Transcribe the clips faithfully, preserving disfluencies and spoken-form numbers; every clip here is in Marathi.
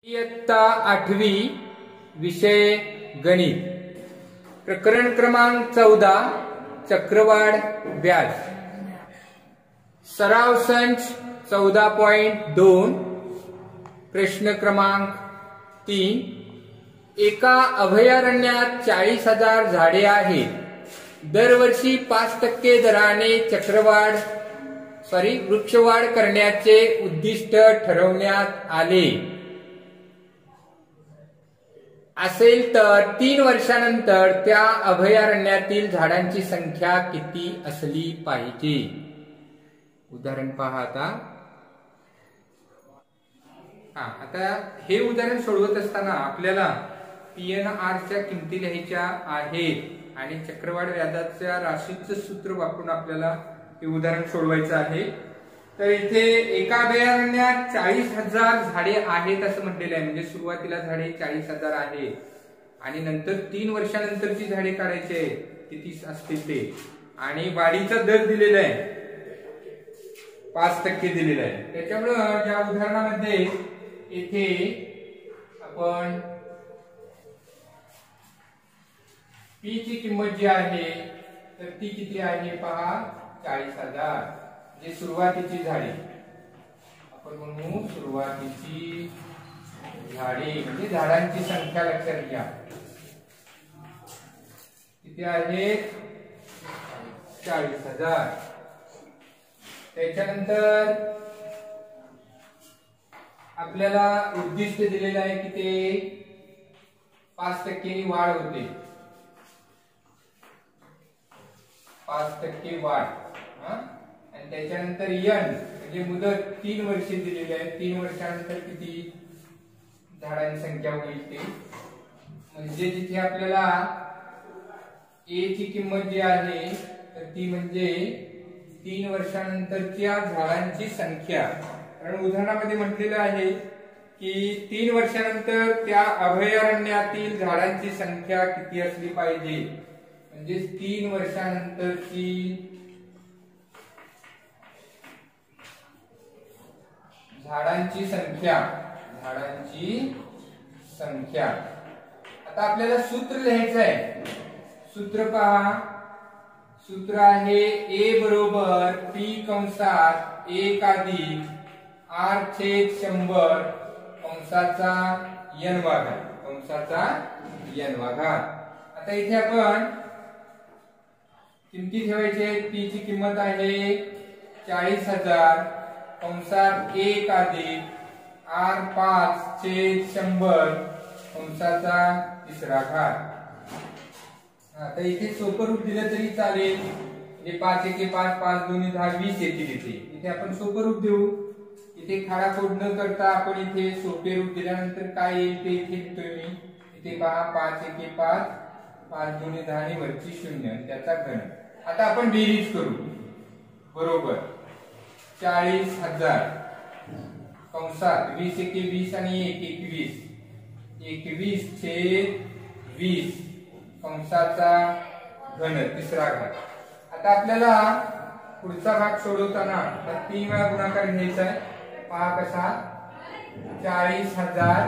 इयत्ता आठवी विषय गणित प्रकरण क्रमांक चौदा चक्रवाढ व्याज सराव संच चौदा पॉइंट दोन प्रश्न क्रमांक तीन एका अभयारण्यात चाळीस हजार झाडे आहेत। दरवर्षी पाच टक्के दराने चक्रवाढ सॉरी वृक्षवाढ करण्याचे उद्दिष्ट ठरवण्यात आले असेल तर तीन वर्षानंतर त्या अभयारण्यातील झाडांची संख्या किती असली पाहिजे। उदाहरण पहा आता हा आता हे उदाहरण सोडवत असताना आपल्याला पी एन आर च्या किमती लिहायच्या आहेत आणि चक्रवाढ व्याजाच्या राशीचं सूत्र वापरून आपल्याला हे उदाहरण सोडवायचं आहे। तर इथे एका अभयारण्यात चाळीस हजार झाडे आहेत असं म्हटलेलं आहे, म्हणजे सुरुवातीला झाडे चाळीस हजार आहेत आणि नंतर तीन वर्षानंतरची झाडे काढायची आहे किती असतील ते, आणि वाढीचा दर दिलेला आहे पाच टक्के दिलेला आहे। त्याच्यामुळं या उदाहरणामध्ये इथे आपण पी ची किंमत जी आहे तर ती किती आहे पहा, चाळीस हजार जे सुरुवातीची झाडे आपण म्हणू सुरुवातीची झाडे म्हणजे झाडांची संख्या लक्षात घ्या किती आहे, चाळीस हजार। त्याच्यानंतर आपल्याला उद्दिष्ट दिलेलं आहे की ते पाच टक्के वाढ होते, पाच टक्के वाढ हा। आणि त्याच्यानंतर यन म्हणजे मुदत तीन वर्षे दिलेली आहे, तीन वर्षानंतर किती झाडांची संख्या होईल ते, म्हणजे तिथे आपल्याला ए ची किंमत जी आहे तर ती म्हणजे तीन वर्षानंतरच्या झाडांची संख्या। कारण उदाहरणामध्ये म्हटलेलं आहे की तीन वर्षानंतर त्या अभयारण्यातील झाडांची संख्या किती असली पाहिजे, म्हणजे तीन वर्षानंतरची झाडांची संख्या झाडांची संख्या। आता आपल्याला सूत्र लिहायचं आहे, सूत्र पहा, सूत्र आहे ए बरोबर पी कंसात एक अधिक आर छेद शंभर कंसाचा यन वाघात कंसाचा यन वाघात। आता इथे आपण किमती ठेवायचे, पी ची किंमत आहे चाळीस हजार कंसात एक अधिक आर पाच छेद शंभर कंसाचा तिसरा घात। आता इथे सोपं रूप दिलं तरी चालेल, म्हणजे पाच एके पाच, पाच दोन्ही दहा, वीस येतील इथे इथे आपण सोपं रूप देऊ। इथे खाडाखोड न करता आपण इथे सोपे रूप दिल्यानंतर काय येईल ते इथे लिहितोय मी। इथे पहा पाच एके पाच, पाच दोन्ही दहा आणि वरची शून्य त्याचा घन। आता आपण बेरीज करू, बरोबर चाळीस हजार कंसात वीस एके वीस आणि एक एकवीस, एकवीस छेद वीस कंसाचा घन तिसरा घात। आता आपल्याला पुढचा भाग सोडवताना तीन वेळा गुणाकार घ्यायचा आहे, पहा कसा, चाळीस हजार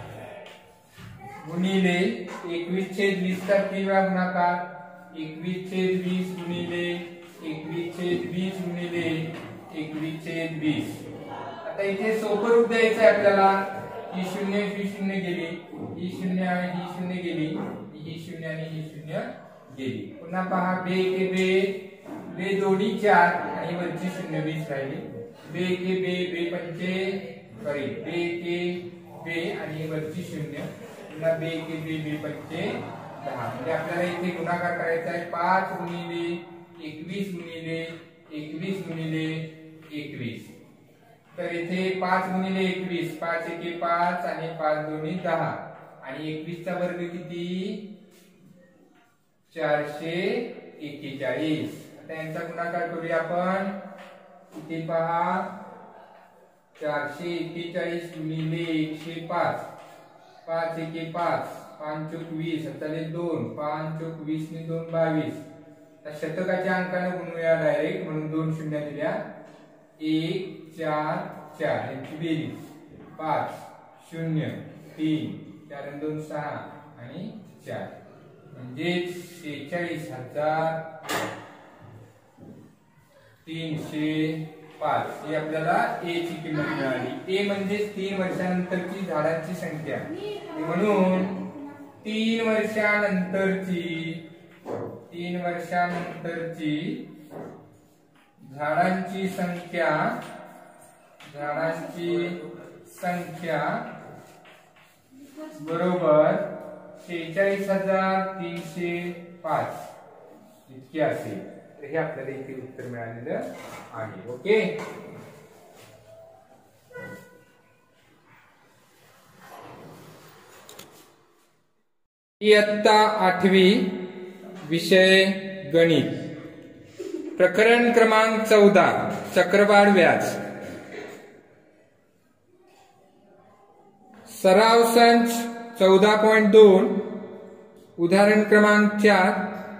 गुणिले एकवीस छेद वीस चा तीन वेळा गुणाकार, एकवीस छेद वीस गुणिले एकवीस छेद वीस गुणिले एकवीस छेद वीस। आता इथे सोपं रूप द्यायचं आहे आपल्याला, ही शून्य ही शून्य गेली, ही शून्य आणि ही शून्य गेली, ही शून्य आणि ही शून्य गेली। पुन्हा पहा बे के बे, बे दोन्ही चार आणि वरची शून्य वीस राहिली, बे के बे, बे पंचे सॉरी बे के बे आणि वरची शून्य, पुन्हा बे के बे, बे पंचे दहा। म्हणजे आपल्याला इथे गुणाकार करायचा आहे पाच गुणिले एकवीस गुणिले एकवीस गुणिले एकवीस। तर इथे पाच गुणिले एकवीस, पाच एके पाच आणि पाच दोन्ही दहा आणि एकवीस चा वर्ग किती, चारशे एक्केचाळीस। आता यांचा गुणाकार करूया आपण, इथे पहा चारशे एक्केचाळीस गुणिले एकशे पाच, पाच एके पाच, पाच चोक वीस, आता दोन, पाच चोक वीस ने दोन बावीस। शतकाच्या अंकाने गुणूया डायरेक्ट, म्हणून दोन शून्य दिल्या, एक चार चार यांची बेरीज पाच शून्य तीन चार दोन सहा आणि चार म्हणजे शेहेचाळीस हजार तीनशे पाच ही आपल्याला ए ची किंमत मिळाली। ए म्हणजे तीन वर्षानंतरची झाडांची संख्या, म्हणून तीन वर्षानंतरची तीन वर्षानंतरची झाडांची संख्या झाडांची संख्या बरोबर शेहेचाळीस हजार तीनशे पाच इतकी असेल। तर हे आपल्याला इथे उत्तर मिळालेलं आहे। ओके, इयत्ता आठवी विषय गणित प्रकरण क्रमांक चौदा चक्रवाढ व्याज। सराव संच चौदा पॉइंट दोन उदाहरण क्रमांक चार।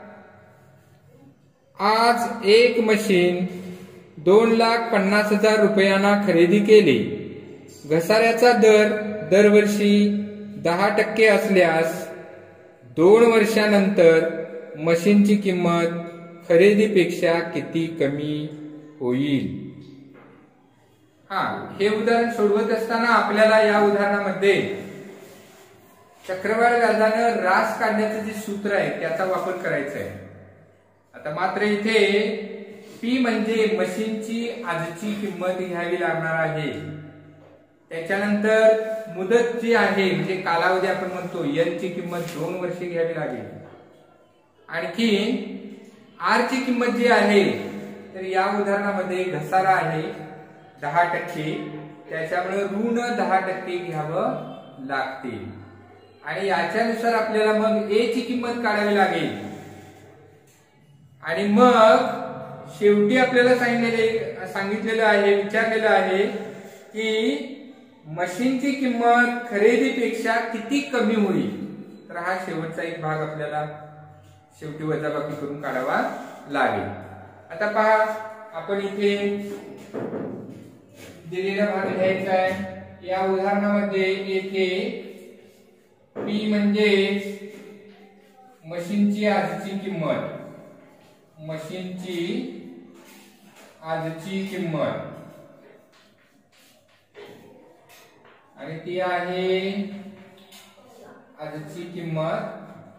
आज एक मशीन दोन लाख पन्नास हजार रुपयांना खरेदी केली। घसाऱ्याचा दर दरवर्षी दहा टक्के असल्यास दोन वर्षानंतर मशीनची किंमत खरेदीपेक्षा किती कमी होईल? हा, हे उदाहरण सोडवत असताना आपल्याला या उदाहरणामध्ये चक्रवाढ व्याजानं रास काढण्याचं जे सूत्र आहे त्याचा वापर करायचा आहे। आता मात्र इथे पी म्हणजे मशीनची आजची किंमत घ्यावी लागणार आहे, त्याच्यानंतर मुदत जी आहे म्हणजे कालावधी आपण म्हणतो एन ची किंमत दोन वर्षे घ्यावी लागेल, आणखी आर ची किंमत जी आहे तर या उदाहरणामध्ये घसारा आहे दहा टक्के, त्याच्यामुळे ऋण दहा टक्के घ्यावं लागते आणि याच्यानुसार आपल्याला मग ए ची किंमत काढावी लागेल आणि मग शेवटी आपल्याला सांगितलेले सांगितलेलं आहे विचारलेलं आहे की मशीनची किंमत खरेदीपेक्षा किती कमी होईल। तर हा शेवटचा एक भाग आपल्याला शेवटी वजाबाकी करून काढावा लागेल। आता पहा, आपण इथे दिलेला भाग लिहायचा आहे। या उदाहरणामध्ये येथे पी म्हणजे मशीनची आजची किंमत मशीनची आजची किंमत आणि ती आहे आजची किंमत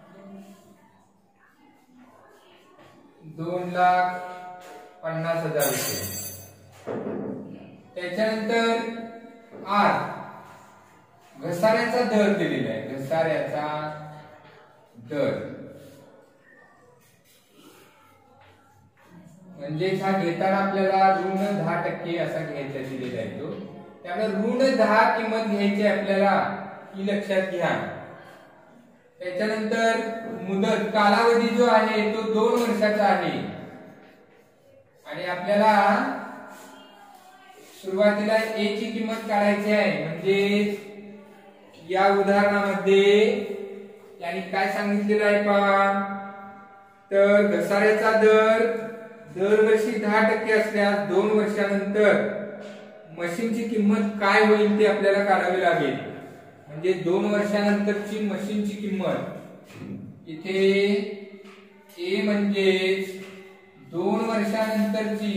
दोन लाख पन्नास हजार रुपये। त्याच्यानंतर आर घसाऱ्याचा दर दिलेला आहे, घसाऱ्याचा दर म्हणजे हा घेताना आपल्याला ऋण दहा टक्के असा घ्यायचा दिलेला आहे तो, त्यामुळे ऋण दहा किंमत घ्यायची आपल्याला ही लक्षात घ्या। त्याच्यानंतर मुदत कालावधी जो आहे तो दोन वर्षाचा आहे आणि आपल्याला सुरुवातीला ए ची किंमत काढायची आहे, म्हणजे या उदाहरणामध्ये यांनी काय सांगितलेलं आहे पहा, तर घसाऱ्याचा दर दरवर्षी दहा टक्के असल्यास दोन वर्षानंतर मशीनची किंमत काय होईल ते आपल्याला काढावी लागेल। म्हणजे दोन वर्षानंतरची मशीनची किंमत इथे ए म्हणजे दोन वर्षानंतरची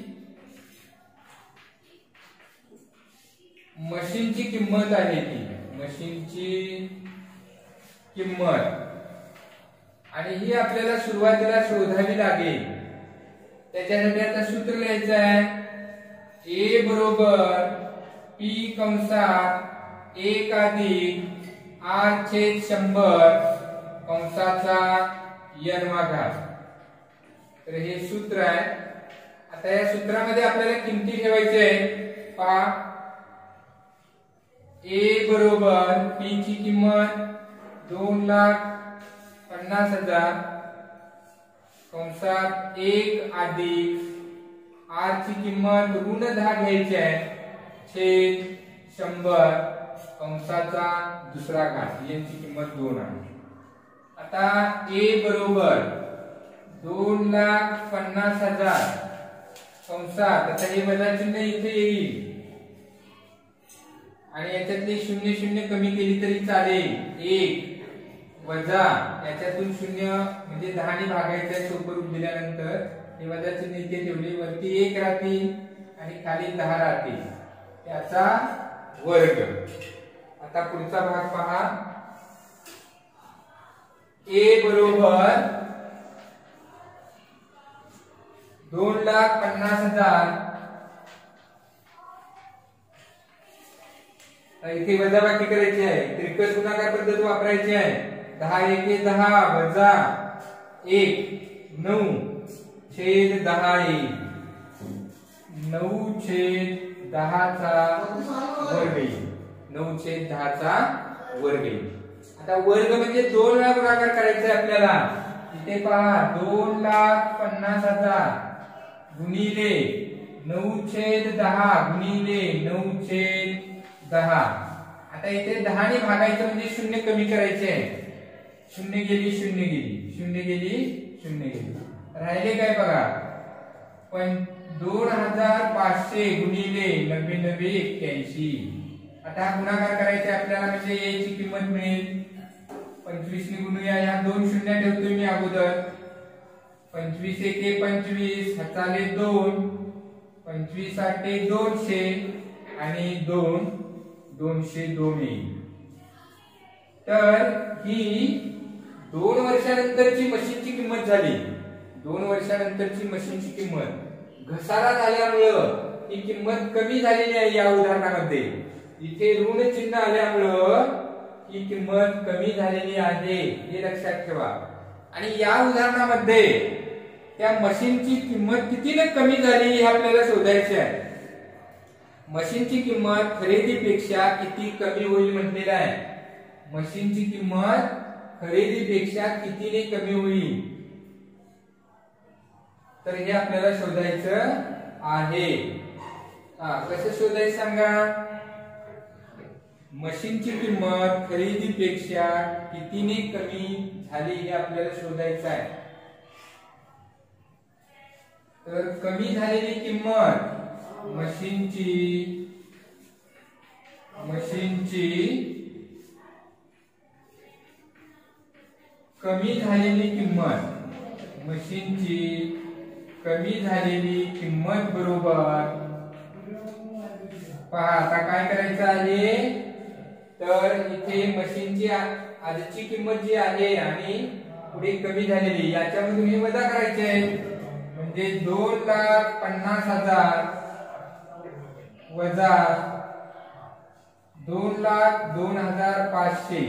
मशीनची किंमत आहे ती मशीनची किंमत आणि ही आपल्याला सुरुवातीला शोधावी लागेल। त्याच्यासाठी आता सूत्र लिहायचं आहे ए बरोबर पी कंसात एक अधिक आर छेद शंभर कंसाचा एन वा घात। तर हे सूत्र आहे। आता या सूत्रामध्ये आपल्याला किमती ठेवायचे आहे। पहा, ए बरोबर पी ची किंमत दोन लाख पन्नास हजार कंसात एक अधिक आर ची किंमत ऋण दहा घ्यायची आहे छेद शंभर कंसाचा दुसरा घात, यांची किंमत दोन आहे। आता ए बरोबर दोन लाख पन्नास हजार कंसात आता हे वजा चिन्ह इथे येईल आणि याच्यातली शून्य शून्य कमी केली तरी चालेल. एक वजा याच्यातून शून्य म्हणजे दहा ने भागायचं सोपं रूप दिल्यानंतर हे वजा चिन्ह इथे ठेवले, वरती एक राहतील आणि खाली दहा राहतील, त्याचा वर्ग. आता पुढचा भाग पहा. ए बरोबर दोन लाख पन्नास हजार. इथे वजाबाकी करायची आहे, त्रिकस गुणाकार पद्धत वापरायची आहे. दहा एके दहा वजा एक नऊ छेद दहा येईल. नऊ छेद दहाचा वर्ग येईल. नऊ छेद दहाचा वर्ग येईल. आता वर्ग म्हणजे दोन वेळा गुणाकार करायचा आहे आपल्याला. इथे पहा दोन लाख पन्नास हजार गुणिले नऊ छेद दहा गुणिले नऊ छेद दहा. आता इथे दहा ने भागायचं म्हणजे शून्य कमी करायचे आहे. शून्य गेली शून्य गेली शून्य गेली शून्य गेली, राहिले काय बघा. पण दोन हजार पाचशे गुणिले नव्वे नव्वे एक्क्याऐंशी. आता हा गुणाकार करायचा आपल्याला म्हणजे याची किंमत मिळेल. पंचवीस ने गुणूया, या दोन शून्य ठेवतोय मी अगोदर. पंचवीस एके पंचवीस हाताले दोन, पंचवीस आठे दोनशे आणि दोन दोनशे दोन येईल. तर ही दोन वर्षानंतरची मशीनची किंमत झाली. दोन वर्षानंतरची मशीनची किंमत घसारा झाल्यामुळं ही किंमत कमी झालेली आहे. या उदाहरणामध्ये इथे ऋण चिन्ह आल्यामुळं ही किंमत कमी झालेली आहे, हे लक्षात ठेवा. आणि या उदाहरणामध्ये त्या मशीनची किंमत कितीने कमी झाली हे आपल्याला शोधायचे आहे. मशीनची किंमत खरेदीपेक्षा किती कमी होईल म्हटलेलं आहे. मशीनची किंमत खरेदीपेक्षा कितीने कमी होईल, तर हे आपल्याला शोधायचं आहे. हा कसं शोधायचं सांगा. मशीनची किंमत खरेदीपेक्षा कितीने कमी झाली हे आपल्याला शोधायचं आहे. तर कमी झालेली किंमत मशीनची मशीनची कमी झालेली किंमत मशीनची कमी झालेली किंमत बरोबर. पहा आता काय करायचं आहे. तर इथे मशीनची आजची किंमत जी आहे आणि पुढे कमी झालेली याच्यामधून हे वजा करायचे आहे. म्हणजे दोन लाख पन्नास हजार वजा दोन लाख दोन हजार पाचशे.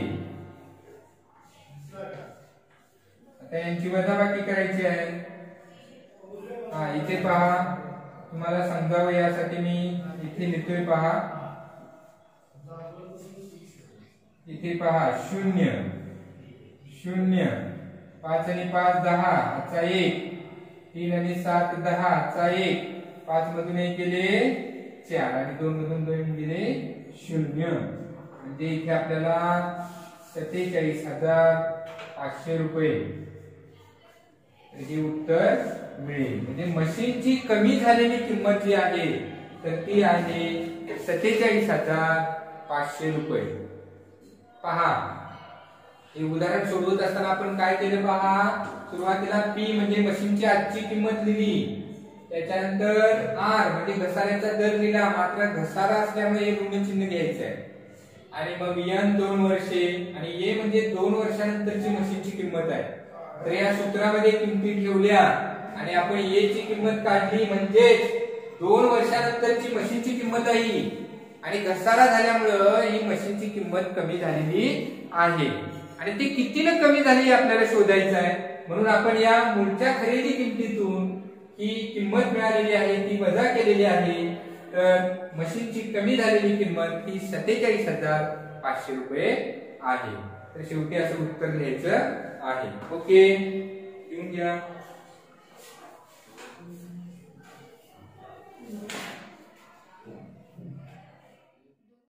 आता यांची वजाबाकी करायची आहे. हा इथे पहा, तुम्हाला समजावं यासाठी मी इथे लिहितोय. पहा इथे पहा शून्य शून्य, पाच आणि पाच दहा हाचा एक, तीन आणि सात दहा हाचा एक, पाच मधून एक गेले चार आणि दोन मधून दोन गेले शून्य. म्हणजे इथे आपल्याला सत्तेचाळीस हजार पाचशे रुपये हे उत्तर मिळेल. म्हणजे मशीनची कमी झालेली किंमत जी आहे तर ती आहे सत्तेचाळीस हजार पाचशे रुपये. पहा हे उदाहरण सोडवत असताना आपण काय केलं पहा. सुरुवातीला पी म्हणजे मशीनची आजची किंमत लिहिली, त्याच्यानंतर आर म्हणजे घसाऱ्याचा दर लिहिला, मात्र घसारा असल्यामुळे ऋण चिन्ह घ्यायचं आहे. आणि मग एन दोन वर्षे आणि ए म्हणजे दोन वर्षानंतरची मशीनची किंमत आहे. तर या सूत्रामध्ये किमती ठेवल्या आणि आपण ए ची किंमत काढली, म्हणजे दोन वर्षानंतरची मशीनची किंमत आहे आणि घसारा झाल्यामुळं ही मशीनची किंमत कमी झालेली आहे. आणि ती कितीने कमी झाली आपल्याला शोधायचं आहे. म्हणून आपण या मूळच्या खरेदी किमतीतून ही किंमत मिळालेली आहे ती वजा केलेली आहे. तर मशीनची कमी झालेली किंमत ही सत्तेचाळीस हजार पाचशे रुपये आहे. तर शेवटी असं उत्तर लिहायचं आहे. ओके, लिहून घ्या.